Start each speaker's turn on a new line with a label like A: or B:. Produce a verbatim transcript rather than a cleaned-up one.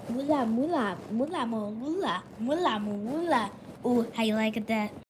A: Muốn làm, muốn làm, muốn làm, muốn làm, muốn làm, muốn làm. Ooh, how you like that?